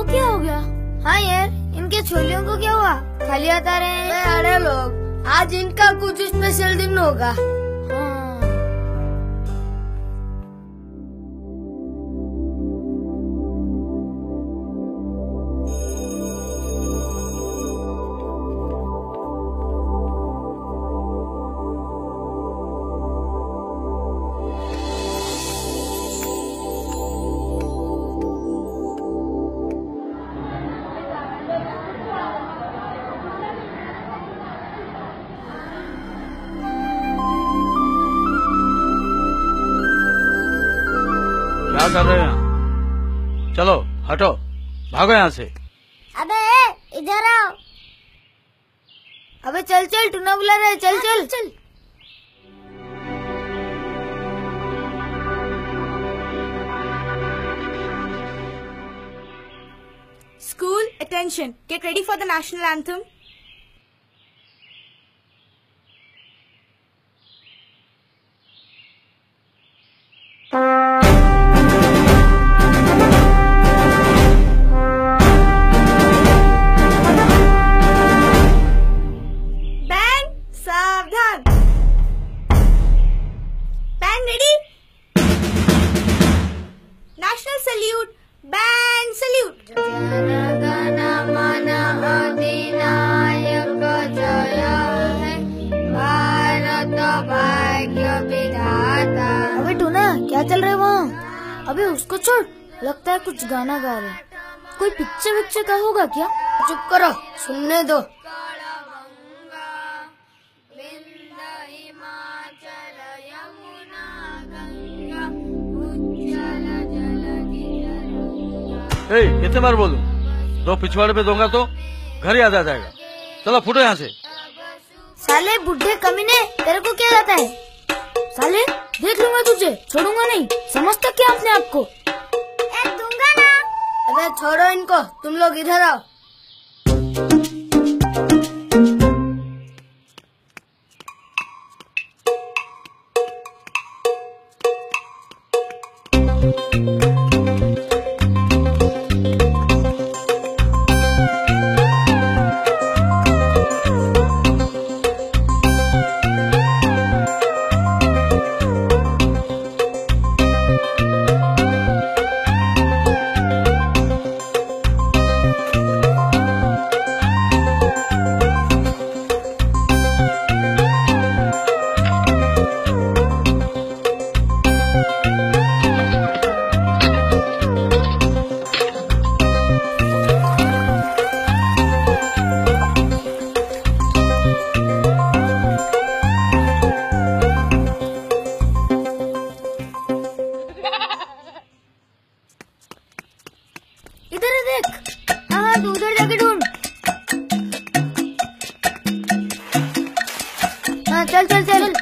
वो क्या हो गया? हाँ यार, इनके छोलियों को क्या हुआ? खाली आता रहे हैं। अरे लोग, आज इनका कुछ स्पेशल दिन होगा। क्या कर रहे हैं? चलो हटो, भागो यहाँ से। अबे इधर आओ। अबे चल चल, टूना बुला रहा है, चल चल चल। School, attention. Get ready for the national anthem. Band, सावधान. Band ready? National salute. Band salute. जनगण मन अधिनायक जय हे भारत भाग्य विधाता। अबे टूना, क्या चल रहा है वहाँ? अबे उसको छोड़, लगता है कुछ गाना गा रहे हैं। कोई पिक्चर का होगा क्या? चुप करो, सुनने दो। कितने बार बोलूं? दो पिछवाड़े पे दूंगा तो घर याद आ जाएगा। चलो फुटो यहाँ से। साले बुढ़े कमीने, तेरे को क्या जाता है? साले देख लूंगा तुझे, छोड़ूंगा नहीं। समझता क्या अपने आप को? दूंगा ना। अबे छोड़ो इनको, तुम लोग इधर आओ। इधर देख। हाँ, तू उधर जाके ढूंढ। हाँ चल चल चल।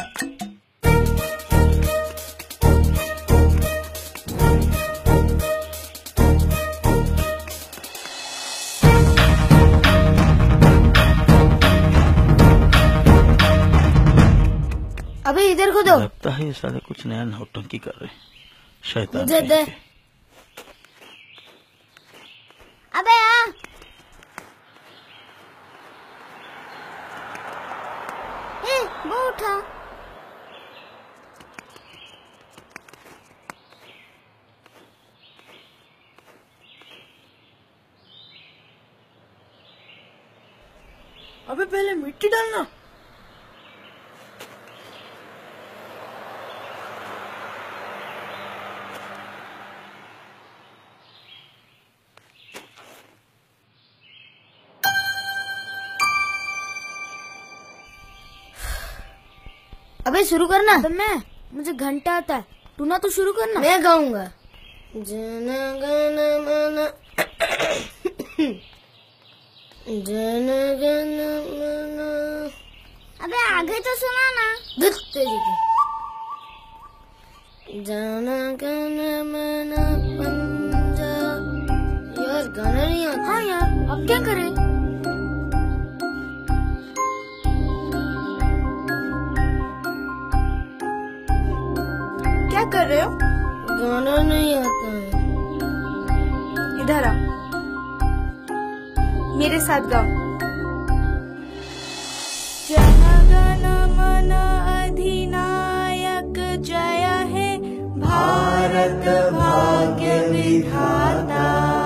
अबे इधर को दो। लगता है ये सारे कुछ नया नौटंकी कर रहे हैं। शैतान मुझे दे। अबे आ। वो उठा। अबे पहले मिट्टी डालना। अबे शुरू करना। मुझे घंटा आता है, टूना तो शुरू करना। मैं गाऊंगा। जन गण मन जन गण मन। अबे आगे तो सुना ना। तेरी की जन गण मन पंजा। यार गाना नहीं आता। हाँ यार, अब क्या करें? क्या कर रहे हो? गाना नहीं आता है। इधर आ। मेरे साथ गाओ। जनगण मन अधिनायक जय है भारत भाग्य विधाता।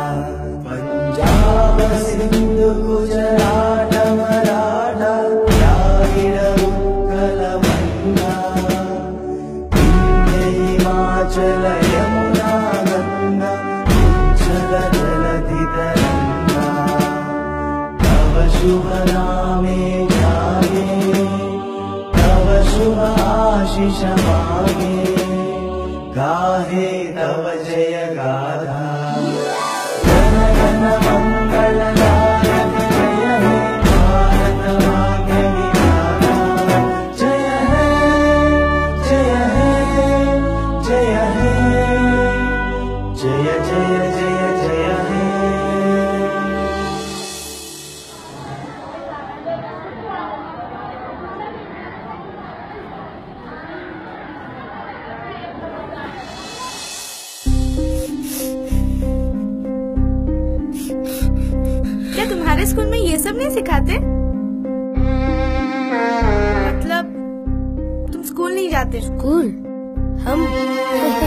पंजाब सिंध गुजरात मराठा द्राविड़ उत्कल बंगा विंध्य हिमाचल यमुना गंगा उच्चल जलधि तरंगा तव शुभ नामे जागे तव शुभ आशीष मागे गाहे तव जय गाथा। जन गण मंगलदायक जय हे भारत भाग्य विधाता। जय हे जय हे जय हे जय जय जय जय हे। क्या तुम्हारे स्कूल में ये सब नहीं सिखाते? मतलब तुम स्कूल नहीं जाते? स्कूल हम